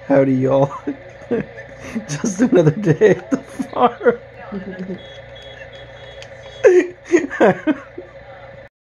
Howdy, y'all. Just another day at the farm.